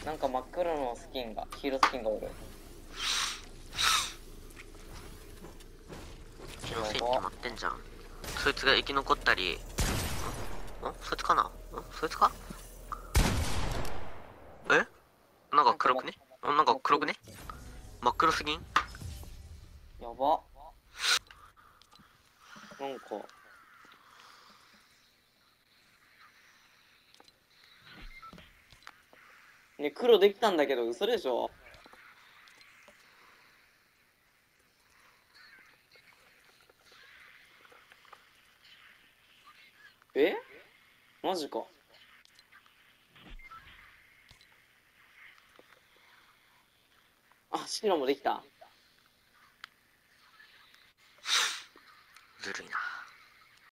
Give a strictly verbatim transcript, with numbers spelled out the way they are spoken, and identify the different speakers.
Speaker 1: なんか真っ黒のスキンが、黄色スキンがおる。
Speaker 2: 気のせいに決まってんじゃん。そいつが生き残ったり、んんそいつかな、んそいつか、えなんか黒くね、んなんか黒くね、真っ黒すぎん。
Speaker 1: やば。なんかね、黒できたんだけど嘘でしょ。えマジか。あ、白もできた。
Speaker 2: ずるいな。